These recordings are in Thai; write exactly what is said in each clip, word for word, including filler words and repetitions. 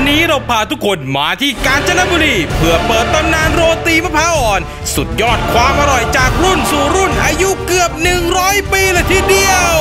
นี้เราพาทุกคนมาที่กาญจนบุรีเพื่อเปิดตำนานโรตีมะพร้าวอ่อนสุดยอดความอร่อยจากรุ่นสู่รุ่นอายุเกือบหนึ่งร้อยปีเลยทีเดียว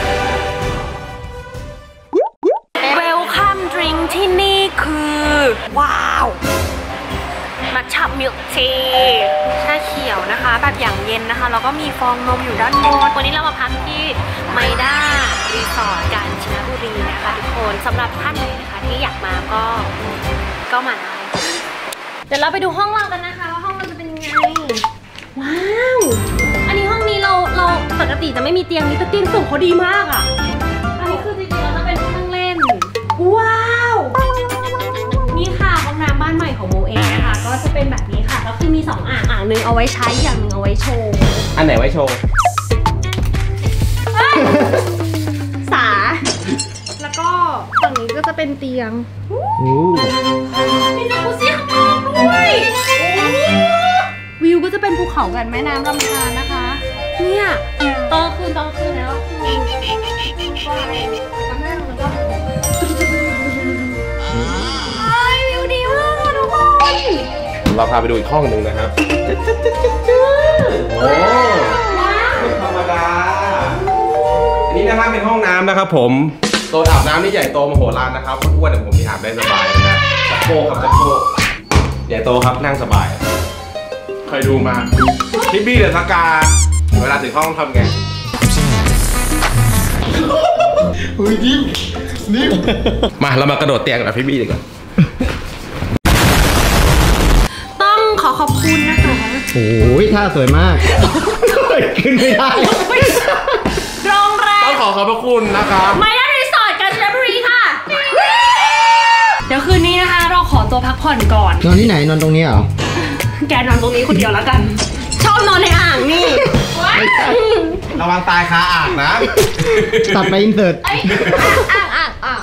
เวลคัมดริงที่นี่คือว้าวมัทฉะมิลค์ทีชาเขียวนะคะแบบอย่างเย็นนะคะแล้วก็มีฟองนมอยู่ด้านบนวันนี้เรามาพักที่ไมด้ารีสอร์ทกาญจนบุรีนะคะทุกคนสำหรับท่านไหนนะคะที่อยากมาก็ก็มาได้เดี๋ยวเราไปดูห้องเรากันนะคะว่าห้องเราจะเป็นยังไงว้าวอันนี้ห้องนี้เราเราปกติจะไม่มีเตียงนี้แต่เตียงสูงเขาดีมากอ่ะอันนี้คือจริงๆแล้วเป็นห้องเล่นว้าวนี่ค่ะห้องน้ำบ้านใหม่ของโมเองนะคะก็จะเป็นแบบนี้ค่ะก็คือมีสองอ่างอ่างหนึ่งเอาไว้ใช้อย่างหนึ่งเอาไว้โชว์อันไหนไว้โชว์สาแล้วก็ฝั่งนี้ก็จะเป็นเตียงมีจักรุซี่ข้างนอกด้วยวิวก็จะเป็นภูเขากันแม่น้ำลำธารนะคะเนี่ยตอนคืนตอนคืนแล้วคือก็แม่มันก็วิวดีมากทุกคนเราพาไปดูอีกห้องหนึ่งนะครับโอ้ไม่ธรรมดาอันนี้นะครับเป็นห้องน้ำนะครับผมโซนอาบน้ำนี่ใหญ่โตมโหฬารนะครับอ้วนแต่ผมที่อาบได้สบายนะชักโครกครับชักโครกใหญ่โตครับนั่งสบายเคยดูมาพี่บี้เดอะสกาเวลาถึงห้องทำไงอุ้ยนิ่มนิ่มมาเรามากระโดดเตียงกับพี่บี้ดีกว่าต้องขอขอบคุณนะคะโอ้ยท่าสวยมากขึ้นไม่ได้โรงแรมต้องขอขอบพระคุณนะครับไมด้ารีสอร์ทกาญจนบุรีค่ะเดี๋ยวคืนนี้นะคะเราขอตัวพักผ่อนก่อนนอนที่ไหนนอนตรงนี้เหรอแกนอนตรงนี้คนเดียวแล้วกันชอบนอนในอ่างนี่ระวังตายคาอ่างนะตัดไปอินเสิร์ตอ่างอ่างอ่าง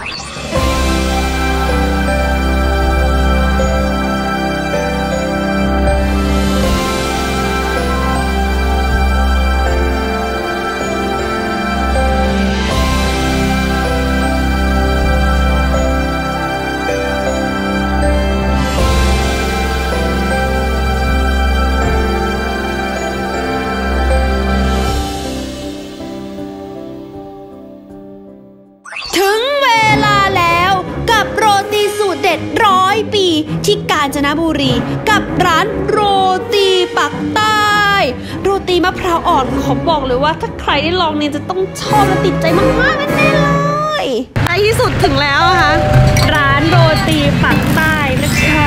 ที่กาญจนบุรีกับร้านโรตีปักใต้โรตีมะพร้าวอ่อนขอบอกเลยว่าถ้าใครได้ลองเนี่ยจะต้องชอบและติดใจมากๆแน่ๆเลยในที่สุดถึงแล้วนะคะร้านโรตีปักใต้นะคะ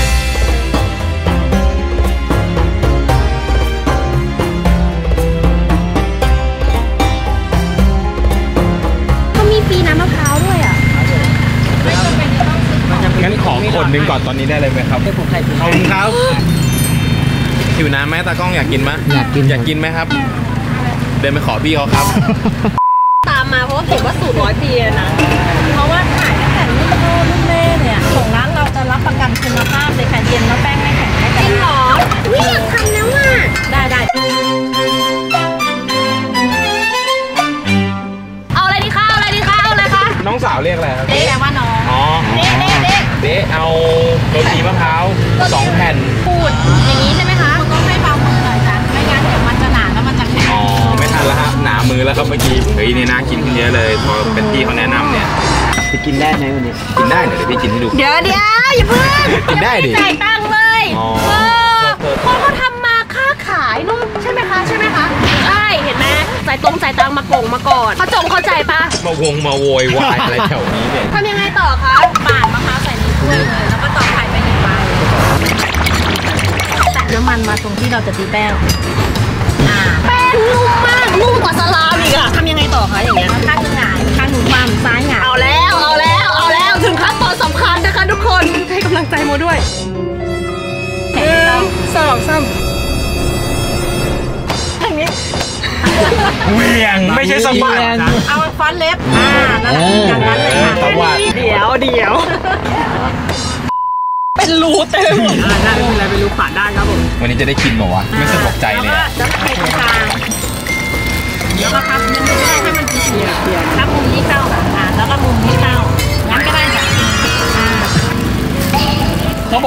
เขามีฟรีน้ำมะพร้าวด้วยอ่ะงั้นขอคนนึงก่อนตอนนี้ได้เลยไหมครับขอบคุณครับหิวน้ำไหมตากล้องอยากกินไหมอยากกินอยากกินไหมครับเดินไปขอพี่เขาครับตามมาเพราะว่าเห็นว่าสูตรร้อยปีนะเพราะว่าขายตั้งแต่รุ่นพ่อรุ่นแม่เนี่ยของร้านเราจะรับประกันคุณภาพเลยค่ะเย็นแล้วแป้งไม่แข็งไม่กระด้างจริงเหรอวิอยากทำแล้วอ่ะได้ได้เอาอะไรดีคะเอาอะไรดีคะเอาอะไรคะน้องสาวเรียกอะไรครับเด็กแปลว่าน้องอ๋อเด็กเด็กเด็กเด็กเอาโรตีมะพร้าวสองแผ่นพูดอย่างนี้ใช่ไหมคะคุณต้องให้เบามือหน่อยจ้ะไม่งั้นเดี๋ยวมันจะหนาแล้วมันจะแข็งอ๋อไม่ทันแล้วครับหนามือแล้วครับเมื่อกี้เฮ้ยนี่น่ากินขึ้นเยอะเลยพอเป็นพี่เขาแนะนำเนี่ยจะกินได้ไหมวันนี้กินได้เดี๋ยวพี่กินให้ดูเดี๋ยวเดี๋ยวอย่าเพิ่งกินได้ดิจ่ายตังค์เลยคนเขาทำมาค้าขายนู่นใช่ไหมคะใช่ไหมคะใช่เห็นไหมจ่ายตรงจ่ายตังค์มาโกงมาก่อนเขาจงเข้าใจปะมาวงมาโวยวายอะไรแถวนี้เนี่ยทำยังไงต่อคะปาดมะพร้าวใส่ในถ้วยเลยแล้วก็ต่อไข่ไปหนึ่งใบแตะน้ำมันมาตรงที่เราจะตีแป้งแป้งนุ่มมากนุ่มกว่าสลามอีกอะทำยังไงต่อคะอย่างเงี้ยข้างหนึ่งหงายข้างหนึ่งคว่ำซ้ายหงายเอาแล้วเอาแล้วเอาแล้วถึงขั้นตอนสำคัญนะคะทุกคนให้กำลังใจโมด้วยหนึ่งสองสามทางนี้เวียงไม่ใช่สะบัดเอาฟอนเล็บอ่านั่นแหละอย่างนั้นเลยค่ะเดี๋ยวเดี๋ยวเป็นรูเต็มหมดได้ไม่เป็นไรเป็นรูผ่านได้ครับผมวันนี้จะได้กินหรอวะไม่สะดวกใจเลยจะไข่ตรงกลางเดี๋ยวเราทำยังไงให้มันเฉียบเฉียบถ้ามุมที่เข้าอ่าแล้วก็มุมที่เข้างั้นก็ได้แบบอ่า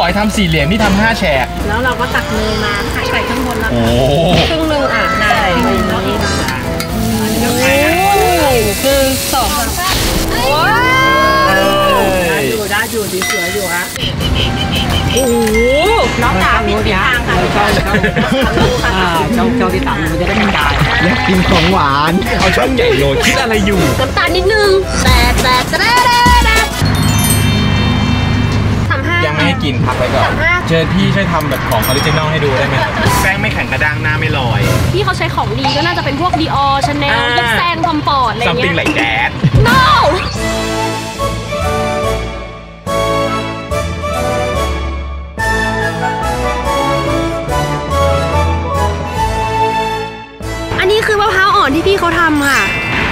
บอกให้ทำสี่เหลี่ยมนี่ทำห้าแฉกแล้วเราก็ตักเนยมาใส่ข้างบนแล้วโอ้ครึ่งหนึ่งอ่ะได้ครึ่งหนึ่งคือสองว้าวอยู่ได้อยู่ดีสวยอยู่ฮะโอ้โหน้องจ๋าปิดทางค่ะใช่ครับช่องช่องที่สามมันจะได้กระจายอยากกินของหวานเอาช่องใหญ่โลคิดอะไรอยู่น้ำตาลนิดนึงแต่แต่แต่แต่ทำห้ายังไม่ให้กินพักไว้ก่อน เชิญพี่ช่วยทำแบบของออริจินอลให้ดูได้ไหมแป้งไม่แข็งกระด้างหน้าไม่ลอยที่เขาใช้ของดีก็น่าจะเป็นพวก Dior Chanel ยิปแซงคอมฟอร์ตอะไรซัมเงี้ติงยไหลแจ๊ด no อันนี้คือมะพร้าวอ่อนที่พี่เขาทำค่ะ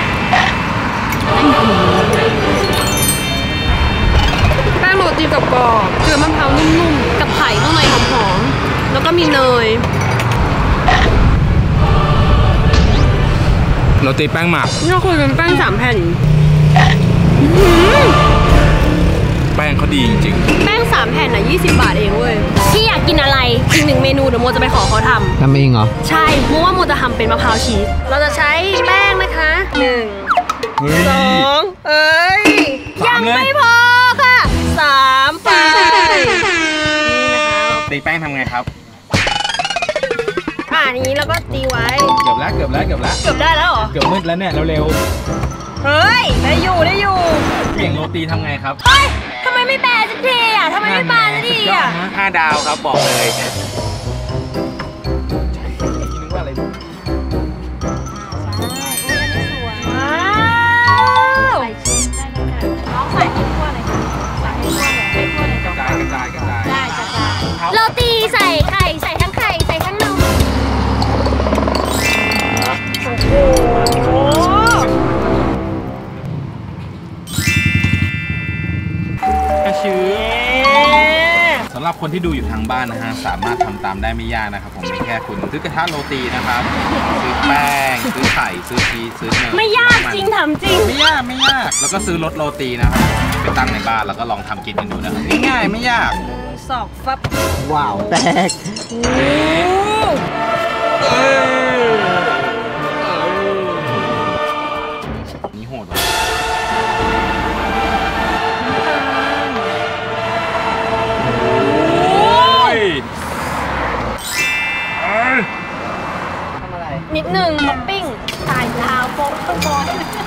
แป้งโรตีกับกรอบเกลือมะพร้าวนุ่มๆกับไข่ข้างในหอมๆแล้วก็มีเนยโรตีแป้งหมักนี่คือเป็นแป้งสามแผ่นแป้งเขาดีจริงแป้งสามแผ่นอ่ะยี่สิบบาทเองเว้ยพี่อยากกินอะไรอีกหนึ่งเมนูเดี๋ยวโมจะไปขอเขาทำทำเองเหรอใช่โมว่าโมจะทำเป็นมะพร้าวชีสเราจะใช้แป้งนะคะหนึ่งๆเฮ้ยสองเอ้ยสายัมงเลยไม่พอค่ะสามไปนี่นะคะตีแป้งทำไงครับอ่านี้แล้วก็ตีไว้เกือบแล้วเกือบแล้วเกือบแล้วเกือบได้แล้วเหรอเกือบมืดแล้วเนี่ยเร็วเฮ้ยได้อยู่ได้อยู่ๆเปลี่ยนโรตีทำไงครับเฮ้ยทำไมไม่แบนสักทีอ่ะทำไมไม่บานสักทีอ่ะห้าดาวครับบอกเลยนึกว่าอะไรว้าวใส่ชีสได้เลยค่ะน้องใส่ให้ทั่วเลยค่ะใส่ให้ทั่วเลยให้ทั่วเลยกระจายกระจายกระจายได้กระจายโรตีใส่ไข่ใส่ทั้งไข่ใส่ทั้งนมโอ้โหกระชื้อสำหรับคนที่ดูอยู่ทางบ้านนะฮะสามารถทำตามได้ไม่ยากนะครับผมแค่คุณซื้อกระทะโรตีนะครับซื้อแป้งซื้อไข่ซื้อชีสซื้อเนยไม่ยากจริงทำจริงไม่ยากไม่ยากแล้วก็ซื้อรสโรตีนะครับไปตั้งในบ้านแล้วก็ลองทำกินกันดูนะง่ายๆไม่ยากสอกฟับว้าว แตกนี่โหดว่ะนิดหนึ่งท็อปปิ้งตายดาวโป๊ะข้างบน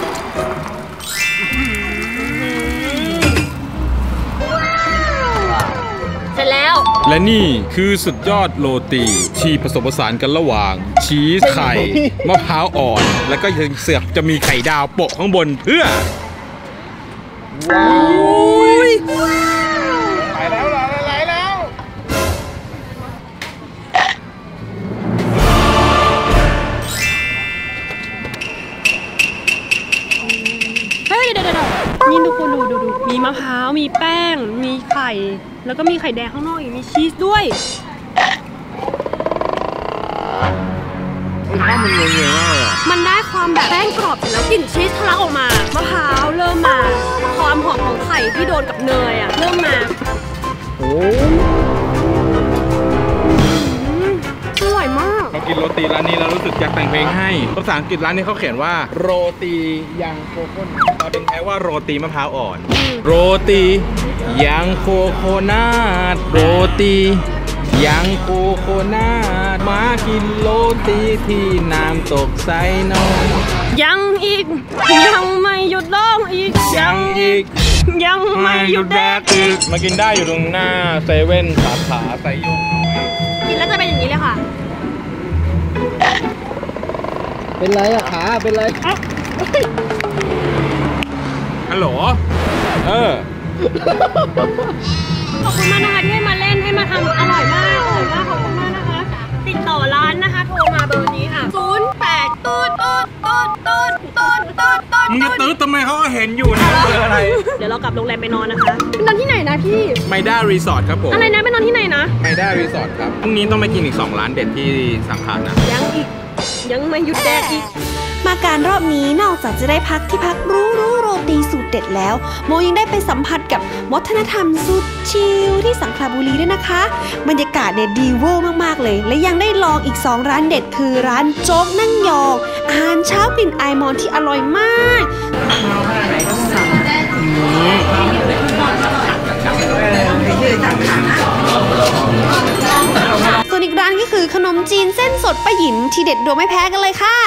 เสร็จแล้วและนี่คือสุดยอดโรตีที่ผสมผสานกันระหว่างชีสไข่มะพร้าวอ่อน แล้วก็ยังเสือกจะมีไข่ดาวโปะข้างบนเพื่อไปแล้วละลายแล้วเฮ้ยเดี๋ยวเดี๋ยวนี่ทุกคนดูดูดูมีมะพร้าวมีแป้งมีไข่แล้วก็มีไข่แดงข้างนอกอีกมีชีสด้วยข้าวมันเงี้ยๆมากเลยมันได้ความแบบแป้งกรอบเสร็จแล้วกลิ่นชีสทะลักออกมามะพร้าวเริ่มมาความหอมของไข่ที่โดนกับเนยอ่ะเริ่มมาโอ้อร่อยมากเรากินโรตีร้านนี้เรารู้สึกอยากแต่งเพลงให้ภาษาอังกฤษร้านนี้เขาเขียนว่าโรตียังโคโค่เราดึงแค่ว่าโรตีมะพร้าวอ่อน โรตียังโคโคนัทโรตียังโคโคนัทมากินโรตีที่น้ำตกใสน้อยยังอีกยังไม่หยุดร้องอีกยังอีกยังไม่หยุดแดกอีกมากินได้อยู่ตรงหน้าเซเว่นสาขาไซโยกน้อยกินแล้วจะเป็นอย่างนี้เลยค่ะเป็นไรอะขา เป็นไรฮัลโหลเออขอบคุณมากนะคะที่ให้มาเล่นให้มาทำอร่อยมากอร่อยมากขอบคุณมากนะคะ ติดต่อร้านนะคะโทรมาเบอร์นี้ค่ะศูนย์แปดตูดตูดตูดตูดตูดตูดตูดมึงจะตื้อทำไมเขาก็เห็นอยู่นะเบอร์อะไรเดี๋ยวเรากลับโรงแรมไปนอนนะคะไปนอนที่ไหนนะพี่ไมด้ารีสอร์ทครับผมอะไรนะไปนอนที่ไหนนะไมด้ารีสอร์ทครับพรุ่งนี้ต้องไปกินอีกสองร้านเด็ดที่สังขารนะยังอีกยังไม่หยุดแดกอีกมาการรอบนี้นอกจากจะได้พักที่พักรู้รู้โรตีสูตรเด็ดแล้วโมยังได้ไปสัมผัสกับวัฒนธรรมสุดชิลที่สังขละบุรีด้วยนะคะบรรยากาศเนี่ยดีเวอร์มากๆเลยและยังได้ลองอีกสองร้านเด็ดคือร้านโจ๊กนั่งยองอาหารเช้ากลิ่นไอมอนที่อร่อยมากส่วนอีกร้านก็คือขนมจีนเส้นสดป้าหยินที่เด็ดดวงไม่แพ้กันเลยค่ะ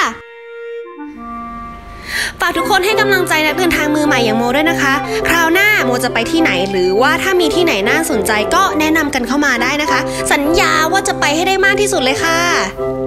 ฝากทุกคนให้กำลังใจนักเดินทางมือใหม่อย่างโมด้วยนะคะคราวหน้าโมจะไปที่ไหนหรือว่าถ้ามีที่ไหนน่าสนใจก็แนะนำกันเข้ามาได้นะคะสัญญาว่าจะไปให้ได้มากที่สุดเลยค่ะ